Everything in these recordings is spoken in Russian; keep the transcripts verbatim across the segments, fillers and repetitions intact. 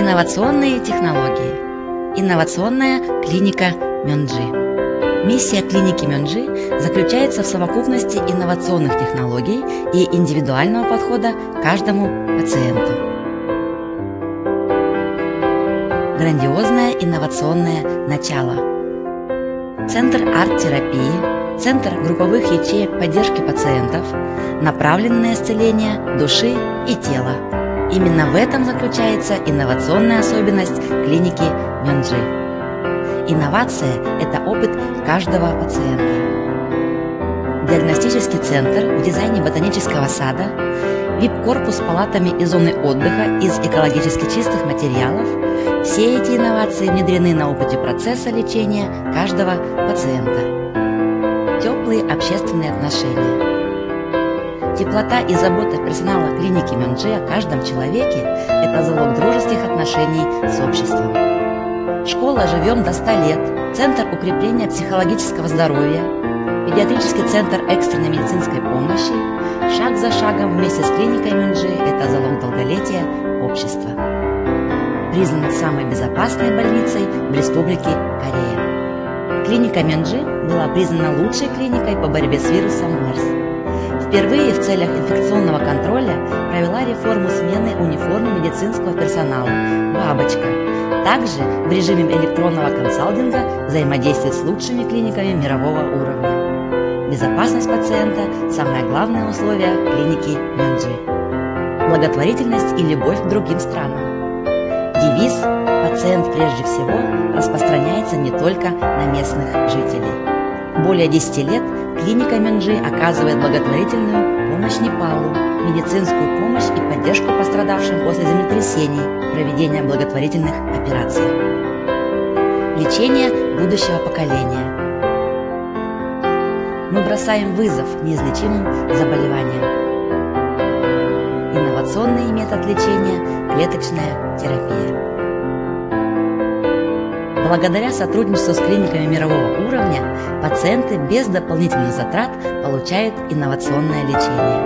Инновационные технологии. Инновационная клиника Мёнджи. Миссия клиники Мёнджи заключается в совокупности инновационных технологий и индивидуального подхода к каждому пациенту. Грандиозное инновационное начало. Центр арт-терапии, центр групповых ячеек поддержки пациентов, направленный на исцеление души и тела. Именно в этом заключается инновационная особенность клиники Мёнджи. Инновация – это опыт каждого пациента. Диагностический центр в дизайне ботанического сада, ви ай пи-корпус с палатами и зоной отдыха из экологически чистых материалов – все эти инновации внедрены на опыте процесса лечения каждого пациента. Теплые общественные отношения. Теплота и забота персонала клиники Мёнджи о каждом человеке – это залог дружеских отношений с обществом. Школа «Живем до ста лет», Центр укрепления психологического здоровья, Педиатрический центр экстренной медицинской помощи, шаг за шагом вместе с клиникой Мёнджи – это залог долголетия общества. Признана самой безопасной больницей в Республике Корея. Клиника Мёнджи была признана лучшей клиникой по борьбе с вирусом мерс. Впервые в целях инфекционного контроля провела реформу смены униформы медицинского персонала «Бабочка». Также в режиме электронного консалтинга взаимодействует с лучшими клиниками мирового уровня. Безопасность пациента – самое главное условие клиники Мёнджи. Благотворительность и любовь к другим странам. Девиз «Пациент прежде всего» распространяется не только на местных жителей. Более десяти лет клиника Мёнджи оказывает благотворительную помощь Непалу, медицинскую помощь и поддержку пострадавшим после землетрясений, проведение благотворительных операций. Лечение будущего поколения. Мы бросаем вызов неизлечимым заболеваниям. Инновационный метод лечения – клеточная терапия. Благодаря сотрудничеству с клиниками мирового уровня пациенты без дополнительных затрат получают инновационное лечение.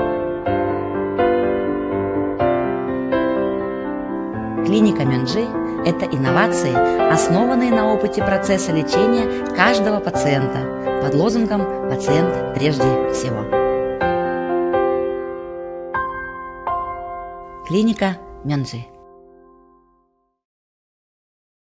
Клиника Мёнджи – это инновации, основанные на опыте процесса лечения каждого пациента под лозунгом «Пациент прежде всего». Клиника Мёнджи.